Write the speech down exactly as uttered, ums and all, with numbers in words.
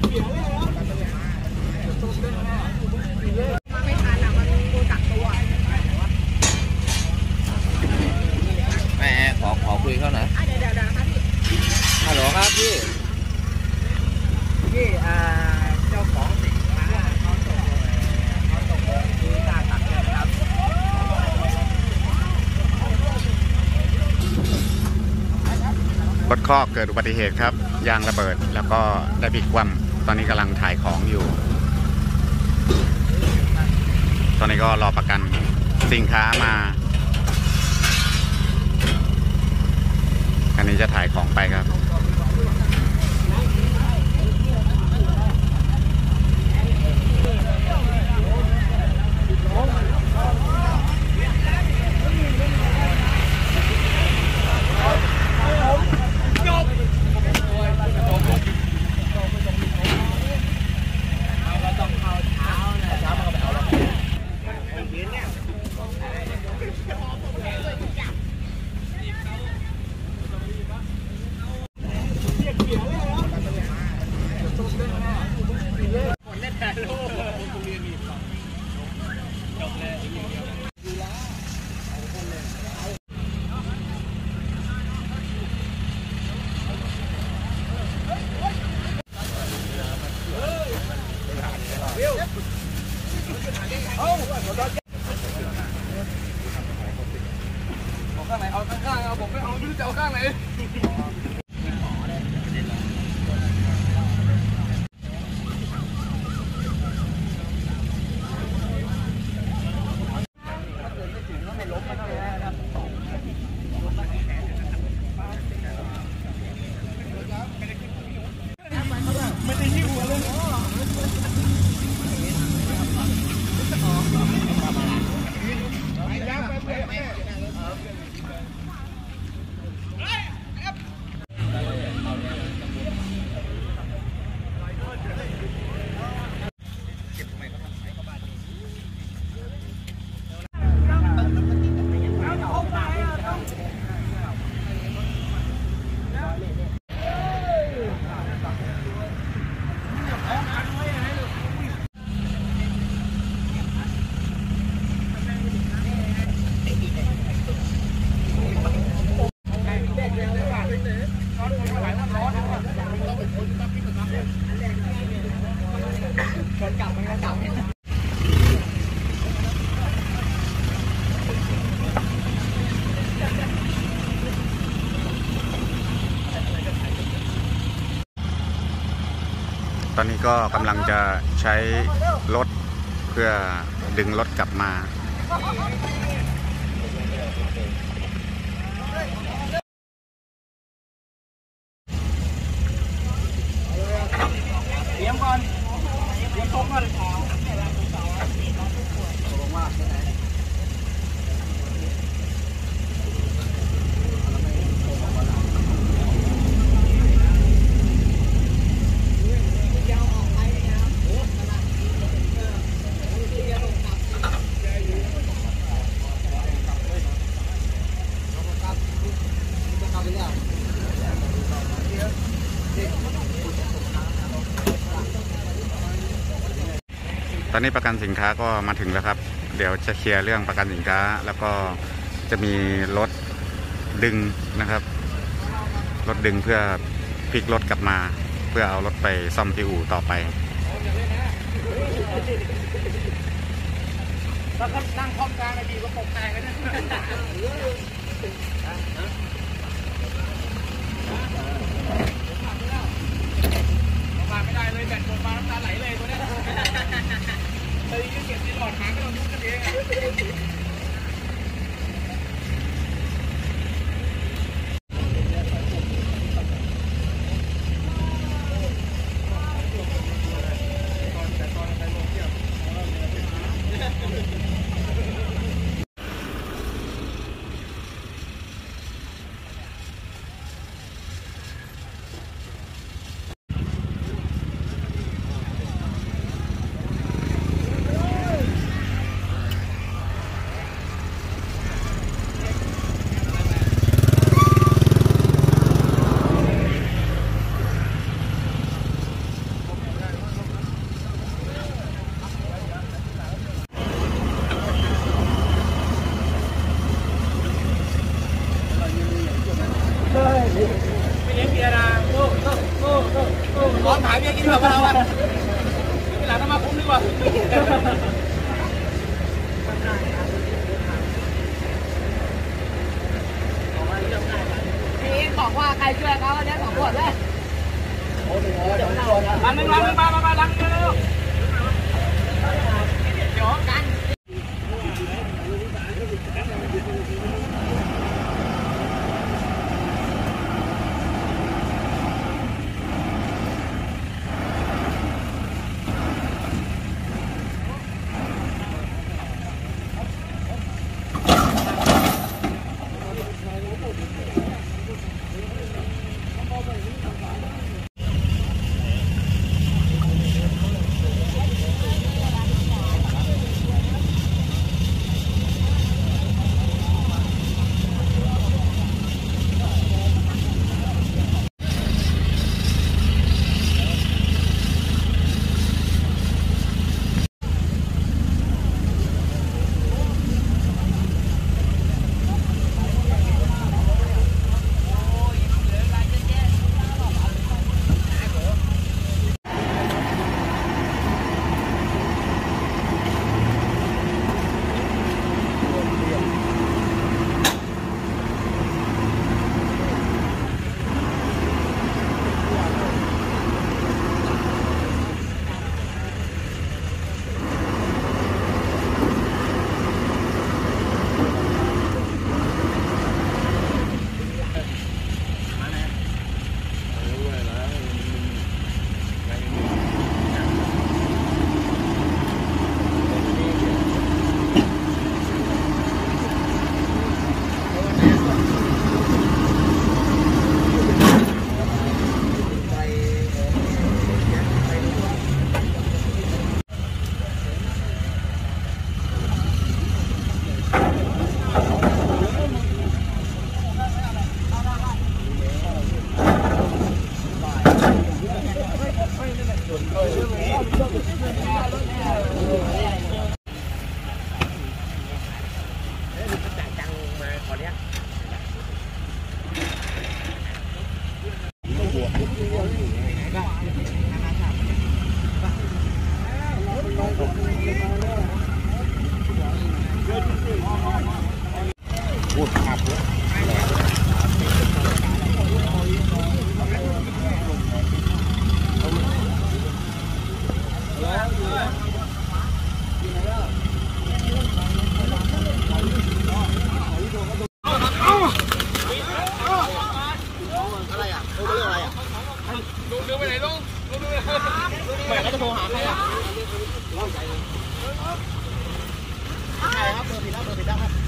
แม่ขอขอคุยเขาหน่อยฮัลโหลครับพี่พี่อ่าเจ้าของสินค้าเขาตกเขาตกที่หน้าตักนะครับรถคอกเกิดอุบัติเหตุครับยางระเบิดแล้วก็ได้พลิกคว่ำตอนนี้กำลังถ่ายของอยู่ตอนนี้ก็รอประกันสินค้ามาคันนี้จะถ่ายของไปครับข้างไหนเอาข้างๆเอาผมไม่เอาไม่รู้จะเอาข้างไหนไม่ได้ยิ้มหัวเลยตอนนี้ก็กำลังจะใช้รถเพื่อดึงรถกลับมาเตรียมก่อนเตรียมตรงก่อนตอนนี้ประกันสินค้าก็มาถึงแล้วครับเดี๋ยวจะเคลียร์เรื่องประกันสินค้าแล้วก็จะมีรถดึงนะครับรถดึงเพื่อพลิกรถกลับมาเพื่อเอารถไปซ่อมที่อู่ต่อไปแล้วก็นั่งพร้อมกลางไอ้ดีก็ปกแตกเลยนะมาไม่ได้เลยแบตหมดมาน้ำตาไหลเลยตัวนี้เลยยืดเก็บที่หลอดหางก็ต้องยุบกันเองร้อนหายเมียกินแบบเราอ่ะที่หลังต้องมาคุ้มดีกว่าพี่บอกว่าใครช่วยเขาอันนี้สองขวดเลยลังนึงลังนึงมามามาลังนึงเร็วเดี๋ยวกันลุงเดินไปไหนลุงลุงเดินไปไหนแม่ก็จะโทรหาใครอ่ะใครครับเบอร์ผิดแล้วเบอร์ผิดแล้วครับ